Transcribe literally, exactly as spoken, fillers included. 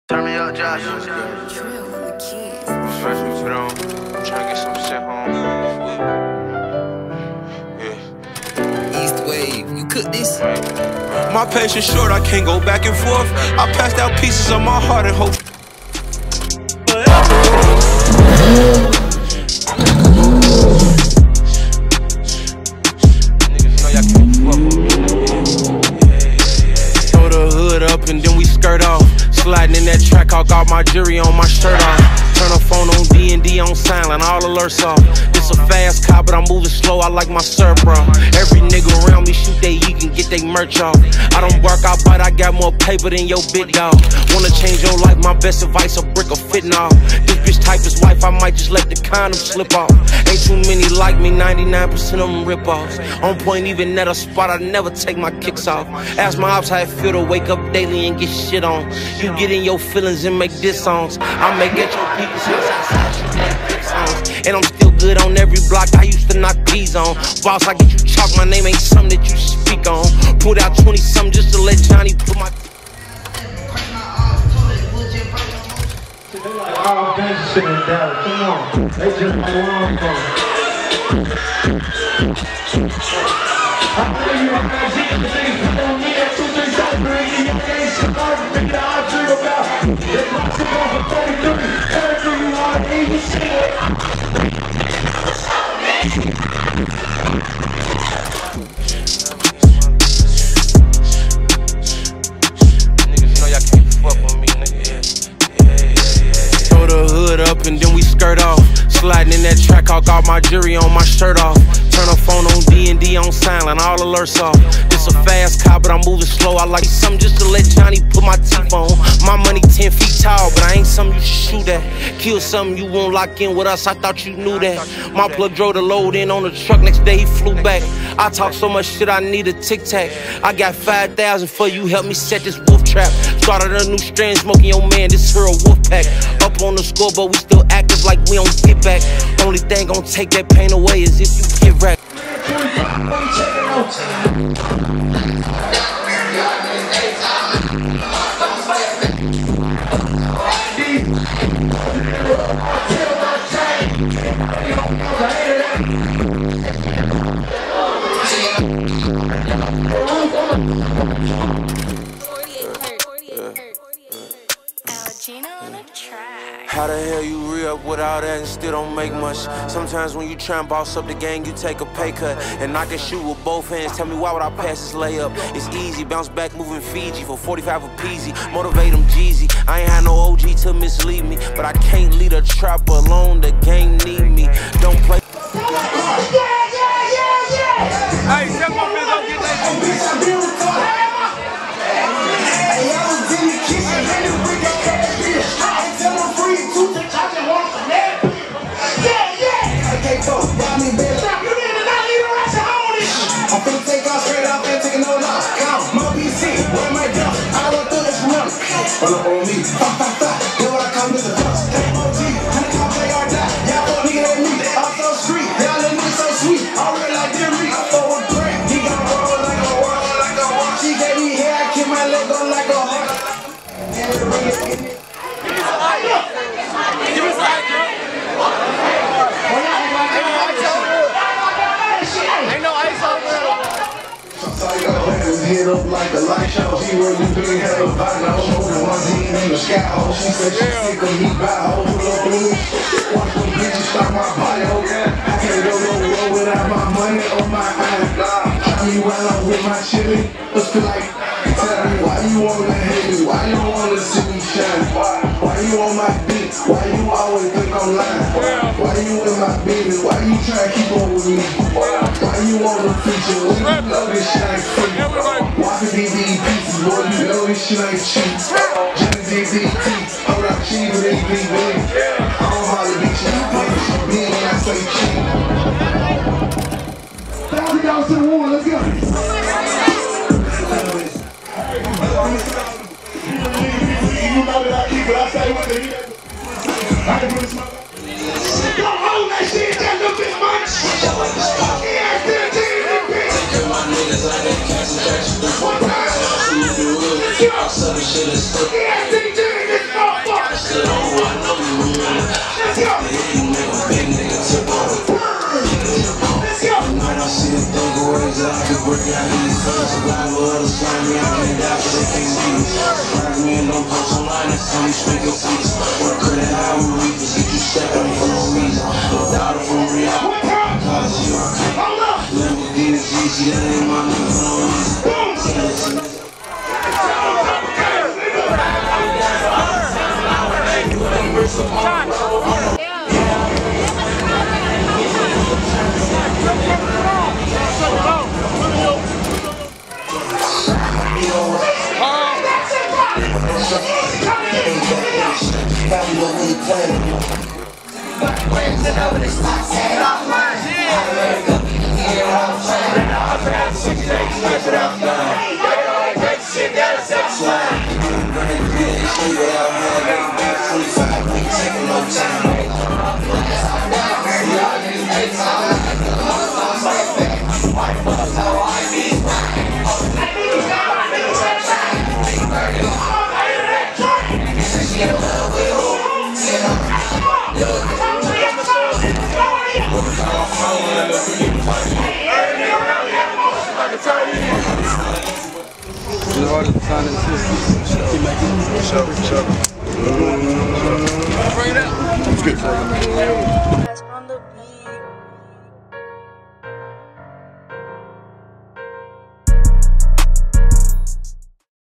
Turn me up, Josh. Trill on the keys. Fresh we put on. I'm trying to get some shit home. Yeah. East Wave, you cook this? My patience short, I can't go back and forth. I passed out pieces of my heart and hope. Niggas know y'all can't fuck with me. Throw the hood up and then we skirt off. Sliding in that track, I got my jury on my shirt off. Turn the phone on D and D on silent, all alerts off. This a fast car, but I'm moving slow, I like my surf, bro. Every nigga around me shoot they you can get they merch off. I don't bark out, but I got more paper than your big dog. Wanna change your life, my best advice, a brick of fitting off. This bitch type is wife, I might just let the condom slip off. Ain't too many like me, ninety-nine percent of them rip offs. On point, even at a spot, I never take my kicks off. Ask my ops how it feel to wake up daily and get shit on. You get in your feelings and make diss songs. I make at your people's house outside, you make diss songs. And I'm still good on every block, I used to knock P's on. Boss, I get you chalk, my name ain't something that you speak on. Put out twenty something just to let Johnny put my. They like all gangsta shit in Dallas, come on. They just like where I'm from. I know you ain't got shit, the niggas put on me at two three seven, bring you your gangsta cars, figure out how to figure about. That's my shit on for thirty-three, thirty-three you hard, and you see it. Niggas know y'all can't fuck with me, nigga. Throw the hood up and then we skirt off. Sliding in that track, I got my jury on my shirt off. Turn the phone on D and D on silent, all alerts off. This a fast car, but I'm moving slow. I like something just to let Johnny put my teeth on. My money ten feet tall, but I ain't something you should shoot at. Kill something you won't lock in with us, I thought you knew that. My plug drove the load in on the truck, next day he flew back. I talk so much shit, I need a tic tac. I got five thousand for you, help me set this wolf trap. Started a new strand, smoking your man, this here a wolf pack. Up on the scoreboard, we still active like we don't get back. Only thing gon' take that pain away is if you get wrecked. How the hell you re-up with all that and still don't make much? Sometimes when you try and boss up the gang, you take a pay cut. And I can shoot with both hands, tell me why would I pass this layup? It's easy, bounce back moving Fiji for forty-five a peasy. Motivate them Jeezy, I ain't had no O G to mislead me. But I can't lead a trap alone, the gang need me. Don't play. Hey, step on me, don't get that. Run up on me, fa fa fa. Then when I come to the bus, take O G, honey, come play or die. Y'all fuck nigga at me, I'm so street. Y'all little niggas so sweet, I really like them reek. I throw a break, he gon' roll like a roll, like a rock. She gave me hair, I keep my leg on like a heart. Give me some ice, give me some ice, give me some ice, girl. Ain't no ice on there. Hit up like a light show. She really big, had a body. I don't know the ones he in the sky. Oh, she said she sick of me by oh, pull up on me. Watch them bitches stop my body. Oh, yeah. I can't go nowhere without my money or my eyes. Try me while I'm with my chili. Let's feel like, tell me why you wanna hate me? Why you wanna see me shine? Why? Why you on my beat? Why you always think I'm lying? Why you in my business? Why you try to keep on with me? Why you on the feature? When you know this shit ain't free. Walking D V D pieces, boy, you know this shit ain't cheap. Johnny D D T, hold up, cheap, but they be big. I don't holler, bitch, you bitch. Me and I say cheap. Thousand dollars to the one, let's go. You know that I keep it, I say what the hell. I can put it smoke. Don't hold that shit, that little bit much. Yeah, fifteen, bitch. My niggas like that concentration. One time. Yeah, D J, let's go. only speak your peace. One credit high, we reapers. Get you stepping for no reason. No doubt for real. Cause you are Lamborghini G G, that ain't my nigga for no reason. It's hard to find an assistant. Keep making it. Show, show. Bring it out. It's good.